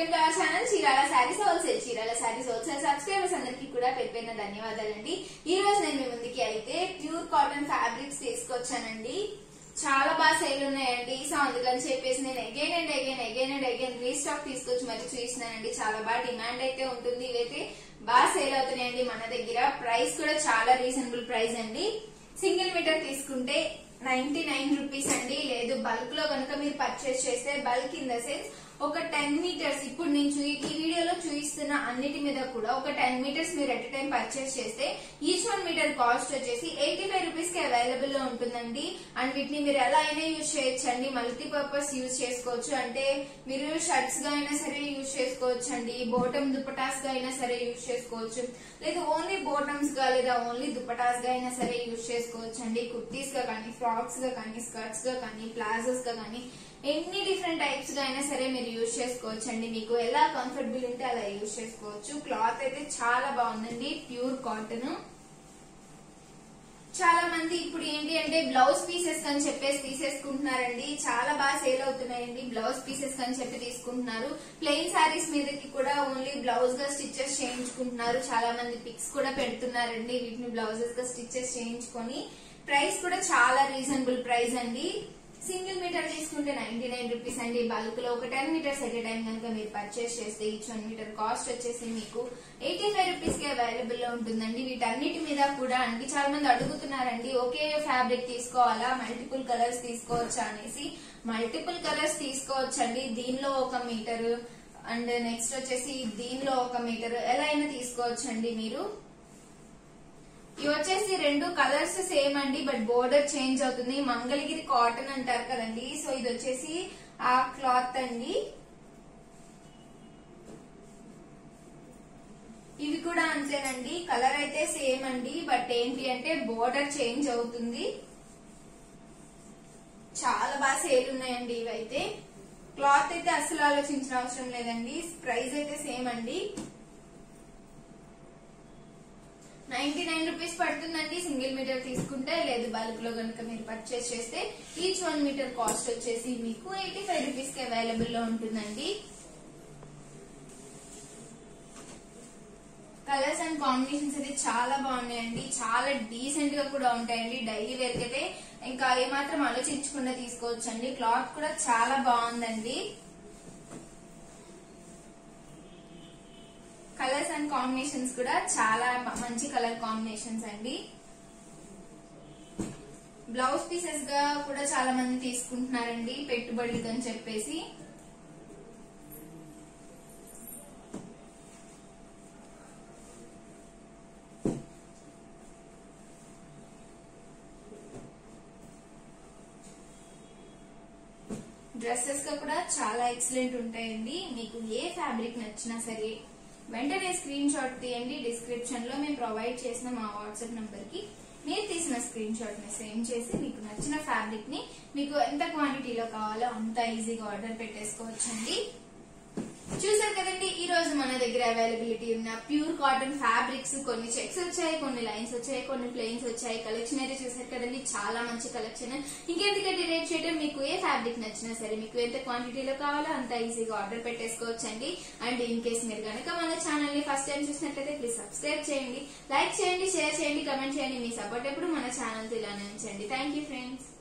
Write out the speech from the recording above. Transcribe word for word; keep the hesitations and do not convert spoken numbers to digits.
Welcome to our channel Chirala saris wholesale. Chirala saris wholesale subscribers అందరికీ కూడా పెట్టిన ధన్యవాదాలండి. ఈ రోజు నేను మీ ముందుకి అయితే ప్యూర్ కాటన్ ఫ్యాబ్రిక్స్ తీసుకొచ్చానండి. చాలా బాగా సేల్ ఉన్నాయండి. సో అందుకని చెప్పేసి నేను again and again again and again restock తీసుకొచ్చి మరి చూపిస్తున్నానండి. చాలా బాగా డిమాండ్ అయితే ఉంటుంది. ఇవైతే బాగా సేల్ అవుతున్నాయండి మన దగ్గర. ప్రైస్ కూడా చాలా రీజనబుల్ ప్రైస్ అండి. సింగిల్ మీటర్ తీసుకుంటే నైన్టీ నైన్ రూపీస్ అండి. లేదు బల్క్ లో కనుక మీరు పర్చేస్ చేస్తే బల్క్ ఇన్ ద సెన్స్ ఒక టెన్ మీటర్స్ ఇప్పుడు నేను ఈ వీడియోలో చూపిస్తున్న అన్నిటి మీద కూడా ఒక టెన్ మీటర్స్ మీరు ఎట్ టైం పర్చేస్ చేస్తే ఈచ్ వన్ మీటర్ కాస్ట్ వచ్చేసి ఎయిటీ ఫైవ్ రూపీస్ కి అవైలబుల్ లో ఉంటుందండి. అండ్ వీటిని మీరు ఎలా అయినా యూజ్ చేయొచ్చండి. మల్టీపర్పస్ యూజ్ చేసుకోవచ్చు. అంటే మీరు షర్ట్స్ గా అయినా సరే యూజ్ చేసుకోవచ్చు అండి. బోటమ్ దుపటాస్ గా అయినా సరే యూజ్ చేసుకోవచ్చు. లేదా ఓన్లీ బోటమ్స్ గా లేదా ఓన్లీ దుపటాస్ గా అయినా సరే యూజ్ చేసుకోవచ్చు అండి. కుర్తీస్ గా కానీ, ఫ్రాక్స్ గా కానీ, స్కర్ట్స్ గా కానీ, ప్లాజోస్ గా కానీ ఎన్ని డిఫరెంట్ టైప్స్ గా అయినా సరే మీరు యూజ్ చేసుకోవచ్చు అండి. మీకు ఎలా కంఫర్టబుల్ ఉంటే అలా యూజ్ చేసుకోవచ్చు. క్లాత్ అయితే చాలా బాగుందండి. Pure cotton. చాలా మంది ఇప్పుడు ఏంటి అంటే బ్లౌజ్ పీసెస్ అని చెప్పేసి తీసేసుకుంటున్నారండి. చాలా బాగా సేల్ అవుతున్నాయండి. బ్లౌజ్ పీసెస్ అని చెప్పి తీసుకుంటున్నారు. ప్లెయిన్ శారీస్ మీదకి కూడా ఓన్లీ బ్లౌజ్ గా స్టిచెస్ చేయించుకుంటున్నారు. చాలా మంది పిక్స్ కూడా పెడుతున్నారండి. వీటిని బ్లౌజెస్ గా స్టిచెస్ చేయించుకొని ప్రైస్ కూడా చాలా రీజనబుల్ ప్రైస్ అండి. సింగిల్ మీటర్ తీసుకుంటే నైన్టీ నైన్ రూపీస్ అండి. బల్క్ లో ఒక టెన్ మీటర్స్ ఎట్ టైం కనుక మీరు పర్చేస్ చేస్తే ఈచ్ వన్ మీటర్ కాస్ట్ వచ్చేసి మీకు ఎయిటీ ఫైవ్ రూపీస్ కి అవైలబుల్ లో ఉంటుందండి. వీటన్నిటి మీద కూడా అండి చాలా మంది అడుగుతున్నారండి, ఒకే ఫ్యాబ్రిక్ తీసుకోవాలా, మల్టిపుల్ కలర్స్ తీసుకోవచ్చా అనేసి. మల్టిపుల్ కలర్స్ తీసుకోవచ్చండి. దీనిలో ఒక మీటర్ అండ్ నెక్స్ట్ వచ్చేసి దీనిలో ఒక మీటర్ ఎలా అయినా తీసుకోవచ్చండి మీరు. ఇవి వచ్చేసి రెండు కలర్స్ సేమ్ అండి, బట్ బోర్డర్ చేంజ్ అవుతుంది. మంగళగిరి కాటన్ అంటారు కదండి. సో ఇది వచ్చేసి ఆ క్లాత్ అండి. ఇవి కూడా అంతేనండి. కలర్ అయితే సేమ్ అండి, బట్ ఏంటి అంటే బోర్డర్ చేంజ్ అవుతుంది. చాలా బాగా సేల్ ఉన్నాయండి ఇవైతే. క్లాత్ అయితే అసలు ఆలోచించిన అవసరం లేదండి. ప్రైస్ అయితే సేమ్ అండి. నైన్టీ నైన్ రూపీస్ పడుతుందండి సింగిల్ మీటర్ తీసుకుంటే. లేదు బల్క్ లో కనుక మీరు పర్చేస్ చేస్తే ఈచ్ వన్ మీటర్ కాస్ట్ వచ్చేసి మీకు ఎయిటీ ఫైవ్ రూపీస్ కి అవైలబుల్ లో ఉంటుందండి. కలర్స్ అండ్ కాంబినేషన్స్ అయితే చాలా బాగున్నాయండి. చాలా డీసెంట్ గా కూడా ఉంటాయండి. డైలీ వేర్ కి అయితే ఇంకా ఏమాత్రం ఆలోచించకుండా తీసుకోవచ్చండి. క్లాత్ కూడా చాలా బాగుందండి. కలర్స్ అండ్ కాంబినేషన్స్ కూడా చాలా మంచి కలర్ కాంబినేషన్స్ అండి. బ్లౌజ్ పీసెస్ గా కూడా చాలా మంది తీసుకుంటున్నారండి పెట్టుబడికి అని చెప్పేసి. డ్రెస్సెస్ గా కూడా చాలా ఎక్సలెంట్ ఉంటాయండి. మీకు ఏ ఫ్యాబ్రిక్ నచ్చినా సరే వెంటనే స్క్రీన్ షాట్ తీయండి. డిస్క్రిప్షన్ లో మేము ప్రొవైడ్ చేసిన మా వాట్సాప్ నంబర్ కి మీరు తీసిన స్క్రీన్ షాట్ ని సెండ్ చేసి మీకు నచ్చిన ఫ్యాబ్రిక్ ని మీకు ఎంత క్వాంటిటీలో కావాలో అంత ఈజీగా ఆర్డర్ పెట్టేసుకోవచ్చండి. చూసారు కదండి ఈ రోజు మన దగ్గర అవైలబిలిటీ ఉన్న ప్యూర్ కాటన్ ఫ్యాబ్రిక్స్. కొన్ని చెక్స్ వచ్చాయి, కొన్ని లైన్స్ వచ్చాయి, కొన్ని ప్లెయిన్స్ వచ్చాయి. కలెక్షన్ అయితే చూసారు కదండి, చాలా మంచి కలెక్షన్. ఇంకెందుకంటే రేట్ చేయడం, మీకు ఏ ఫ్యాబ్రిక్ నచ్చినా సరే మీకు ఎంత క్వాంటిటీలో కావాలో అంత ఈజీగా ఆర్డర్ పెట్టేసుకోవచ్చండి. అండ్ ఇన్ కేస్ మీరు కనుక మన ఛానల్ ని ఫస్ట్ టైం చూసినట్లయితే ప్లీజ్ సబ్స్క్రైబ్ చేయండి, లైక్ చేయండి, షేర్ చేయండి, కమెంట్ చేయండి. మీ సపోర్ట్ ఎప్పుడు మన ఛానల్ తో ఇలానే ఉంచండి. Thank you friends.